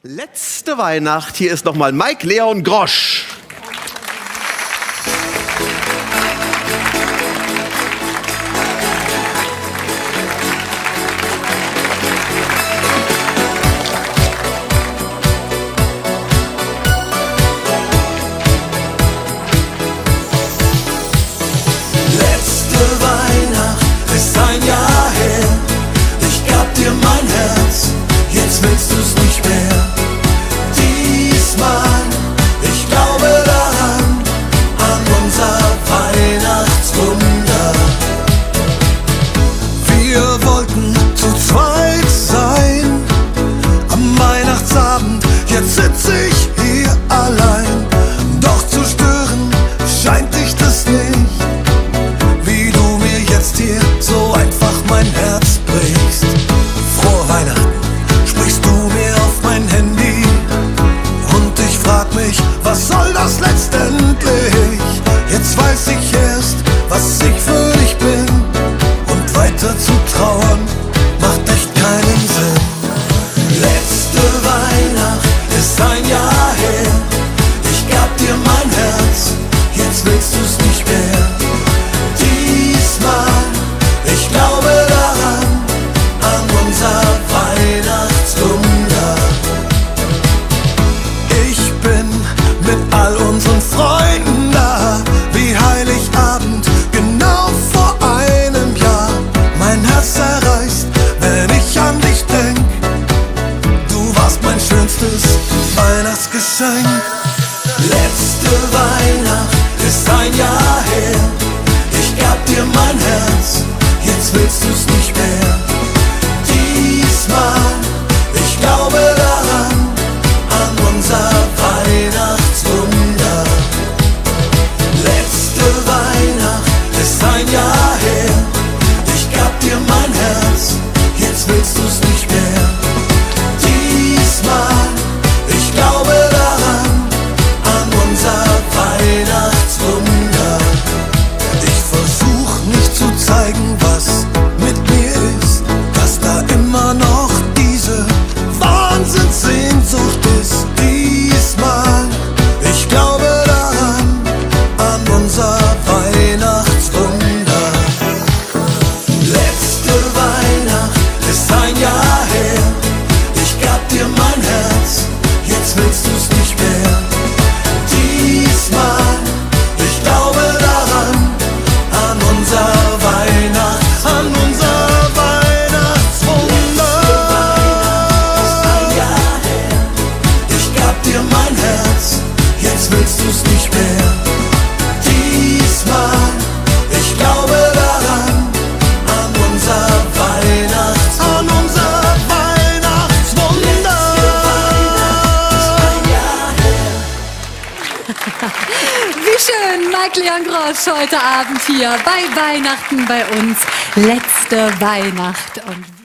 Letzte Weihnacht, hier ist nochmal Mike Leon Grosch. Letzte Weihnacht ist ein Jahr her. Ich gab dir mein Herz, jetzt willst du's nicht mehr. Diesmal, ich glaube daran, an unser Weihnachtswunder. Wir wollten zu zweit sein am Weihnachtsabend, jetzt sitz ich hier allein. Doch zu stören scheint dich das nicht, wie du mir jetzt hier so einfach mein Herz brichst. Frohe Weihnachten, sprichst du mir auf mein Handy und ich frag mich, was soll das letztendlich? Jetzt weiß ich erst, was ich für dich bin, und weiter zu trauern macht echt keinen Sinn. Letzte Weihnacht ist ein Jahr her. Ich gab dir mein Herz, jetzt willst du's nicht mehr. Diesmal, ich glaube daran, an unser Weihnachtswunder. Ich bin mit all unseren Freunden da, wie Heiligabend, genau vor einem Jahr. Mein Herz zerreißt, wenn ich an dich denk. Du warst mein schönstes Weihnachtsgeschenk. Letzte Weihnacht ist ein Jahr her. Ich gab dir mein Herz, jetzt willst du's nicht mehr. Diesmal, ich glaube daran, an unser Weihnachtswunder. Letzte Weihnacht ist ein Jahr her. Ich gab dir mein Herz, jetzt willst du's nicht mehr. Diesmal, ich glaube daran, an unser Weihnachtswunder. Ich versuch nicht zu zeigen, was mit mir ist, dass da immer noch diese Wahnsinnssehnsucht ist. Diesmal, ich glaube daran, an unser Weihnachtswunder. Letzte Weihnacht ist ein Jahr her. Ich gab dir mein Herz, jetzt willst du's nicht mehr. Diesmal, ich glaube daran, an unser Weihnachtswunder. Ist ein Jahr her. Ich gab dir mein Herz, jetzt willst du's nicht mehr. Diesmal, ich glaube daran, an unser Weihnachtswunder. Wie schön, Mike Leon Grosch heute Abend hier bei Weihnachten bei uns. Letzte Weihnacht. Und